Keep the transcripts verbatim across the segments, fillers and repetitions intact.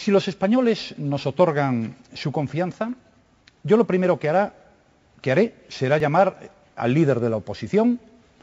Si los españoles nos otorgan su confianza, yo lo primero que, hará, que haré será llamar al líder de la oposición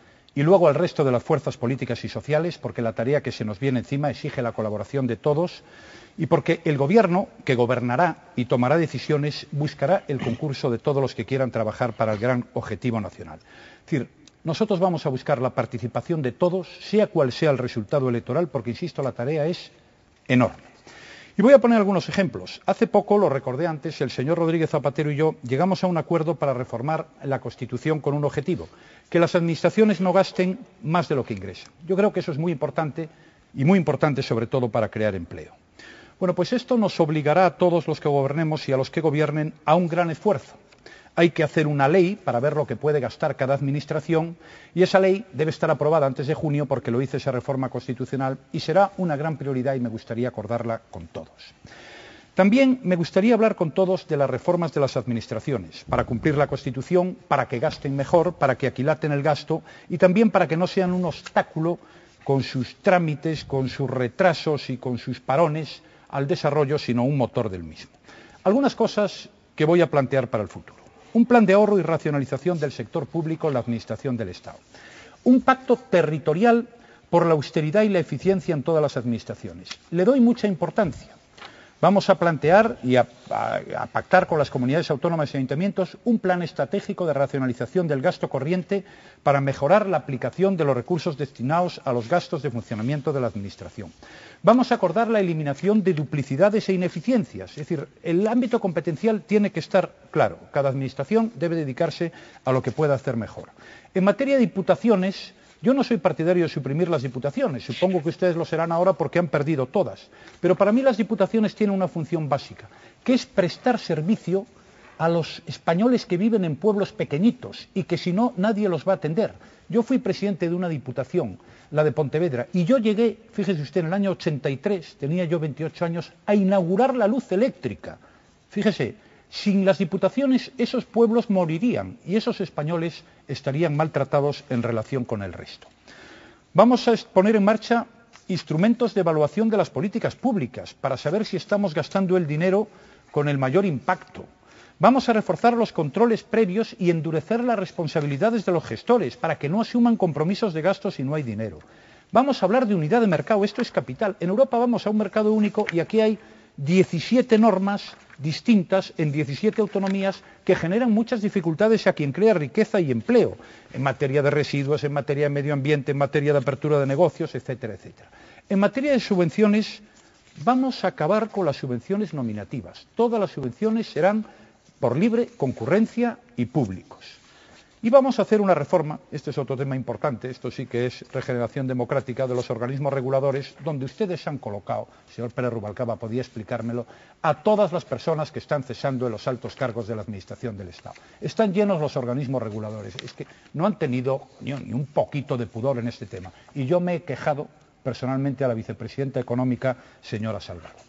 y luego al resto de las fuerzas políticas y sociales, porque la tarea que se nos viene encima exige la colaboración de todos y porque el gobierno, que gobernará y tomará decisiones, buscará el concurso de todos los que quieran trabajar para el gran objetivo nacional. Es decir, nosotros vamos a buscar la participación de todos, sea cual sea el resultado electoral, porque, insisto, la tarea es enorme. Y voy a poner algunos ejemplos. Hace poco, lo recordé antes, el señor Rodríguez Zapatero y yo llegamos a un acuerdo para reformar la Constitución con un objetivo: que las administraciones no gasten más de lo que ingresan. Yo creo que eso es muy importante, y muy importante sobre todo para crear empleo. Bueno, pues esto nos obligará a todos los que gobernemos y a los que gobiernen a un gran esfuerzo. Hay que hacer una ley para ver lo que puede gastar cada administración, y esa ley debe estar aprobada antes de junio, porque lo dice esa reforma constitucional, y será una gran prioridad y me gustaría acordarla con todos. También me gustaría hablar con todos de las reformas de las administraciones, para cumplir la Constitución, para que gasten mejor, para que aquilaten el gasto y también para que no sean un obstáculo con sus trámites, con sus retrasos y con sus parones al desarrollo, sino un motor del mismo. Algunas cosas que voy a plantear para el futuro. Un plan de ahorro y racionalización del sector público en la administración del Estado. Un pacto territorial por la austeridad y la eficiencia en todas las administraciones. Le doy mucha importancia. Vamos a plantear y a, a, a pactar con las comunidades autónomas y ayuntamientos un plan estratégico de racionalización del gasto corriente para mejorar la aplicación de los recursos destinados a los gastos de funcionamiento de la Administración. Vamos a acordar la eliminación de duplicidades e ineficiencias, es decir, el ámbito competencial tiene que estar claro. Cada Administración debe dedicarse a lo que pueda hacer mejor. En materia de diputaciones, yo no soy partidario de suprimir las diputaciones, supongo que ustedes lo serán ahora porque han perdido todas, pero para mí las diputaciones tienen una función básica, que es prestar servicio a los españoles que viven en pueblos pequeñitos y que si no nadie los va a atender. Yo fui presidente de una diputación, la de Pontevedra, y yo llegué, fíjese usted, en el año ochenta y tres, tenía yo veintiocho años, a inaugurar la luz eléctrica. Fíjese, sin las diputaciones esos pueblos morirían y esos españoles estarían maltratados en relación con el resto. Vamos a poner en marcha instrumentos de evaluación de las políticas públicas para saber si estamos gastando el dinero con el mayor impacto. Vamos a reforzar los controles previos y endurecer las responsabilidades de los gestores para que no asuman compromisos de gasto si no hay dinero. Vamos a hablar de unidad de mercado, esto es capital. En Europa vamos a un mercado único y aquí hay diecisiete normas distintas en diecisiete autonomías que generan muchas dificultades a quien crea riqueza y empleo, en materia de residuos, en materia de medio ambiente, en materia de apertura de negocios, etcétera, etcétera. En materia de subvenciones, vamos a acabar con las subvenciones nominativas. Todas las subvenciones serán por libre concurrencia y públicos. Y vamos a hacer una reforma, este es otro tema importante, esto sí que es regeneración democrática de los organismos reguladores, donde ustedes han colocado, el señor Pérez Rubalcaba podía explicármelo, a todas las personas que están cesando en los altos cargos de la Administración del Estado. Están llenos los organismos reguladores, es que no han tenido ni un poquito de pudor en este tema. Y yo me he quejado personalmente a la vicepresidenta económica, señora Salgado.